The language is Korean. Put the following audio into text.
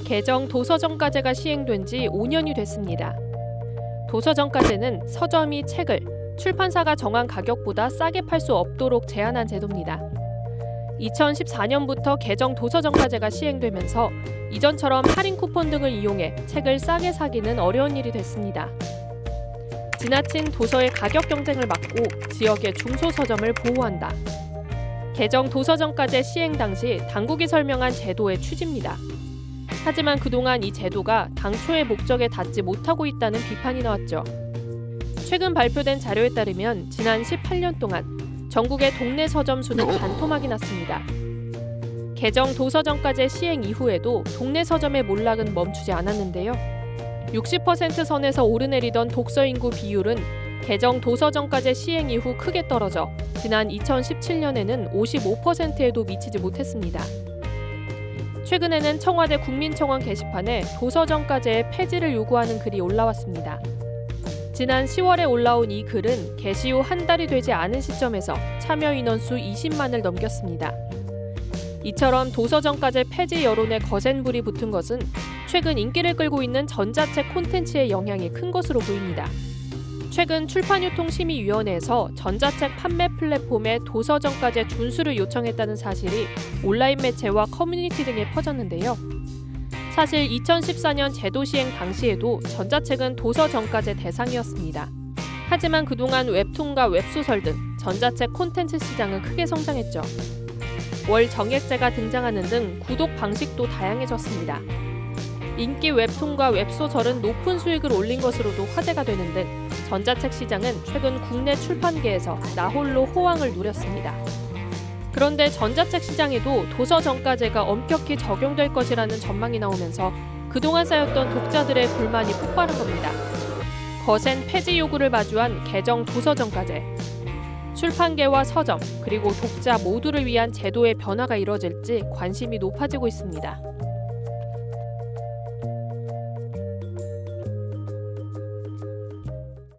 개정 도서정가제가 시행된 지 5년이 됐습니다. 도서정가제는 서점이 책을 출판사가 정한 가격보다 싸게 팔 수 없도록 제한한 제도입니다. 2014년부터 개정 도서정가제가 시행되면서 이전처럼 할인 쿠폰 등을 이용해 책을 싸게 사기는 어려운 일이 됐습니다. 지나친 도서의 가격 경쟁을 막고 지역의 중소서점을 보호한다. 개정 도서정가제 시행 당시 당국이 설명한 제도의 취지입니다. 하지만 그동안 이 제도가 당초의 목적에 닿지 못하고 있다는 비판이 나왔죠. 최근 발표된 자료에 따르면 지난 18년 동안 전국의 동네 서점 수는 반토막이 났습니다. 개정 도서정가제 시행 이후에도 동네 서점의 몰락은 멈추지 않았는데요. 60% 선에서 오르내리던 독서 인구 비율은 개정 도서정가제 시행 이후 크게 떨어져 지난 2017년에는 55%에도 미치지 못했습니다. 최근에는 청와대 국민청원 게시판에 도서정가제의 폐지를 요구하는 글이 올라왔습니다. 지난 10월에 올라온 이 글은 게시 후 한 달이 되지 않은 시점에서 참여 인원수 20만을 넘겼습니다. 이처럼 도서정가제 폐지 여론에 거센 불이 붙은 것은 최근 인기를 끌고 있는 전자책 콘텐츠의 영향이 큰 것으로 보입니다. 최근 출판유통심의위원회에서 전자책 판매 플랫폼에 도서정가제 준수를 요청했다는 사실이 온라인 매체와 커뮤니티 등에 퍼졌는데요. 사실 2014년 제도 시행 당시에도 전자책은 도서정가제 대상이었습니다. 하지만 그동안 웹툰과 웹소설 등 전자책 콘텐츠 시장은 크게 성장했죠. 월 정액제가 등장하는 등 구독 방식도 다양해졌습니다. 인기 웹툰과 웹소설은 높은 수익을 올린 것으로도 화제가 되는 등 전자책 시장은 최근 국내 출판계에서 나홀로 호황을 누렸습니다. 그런데 전자책 시장에도 도서정가제가 엄격히 적용될 것이라는 전망이 나오면서 그동안 쌓였던 독자들의 불만이 폭발한 겁니다. 거센 폐지 요구를 마주한 개정 도서정가제. 출판계와 서점, 그리고 독자 모두를 위한 제도의 변화가 이뤄질지 관심이 높아지고 있습니다.